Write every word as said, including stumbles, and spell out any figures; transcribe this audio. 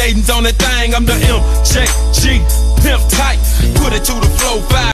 cadence on that thing. I'm the M J G, pimp tight, put it to the flow, five.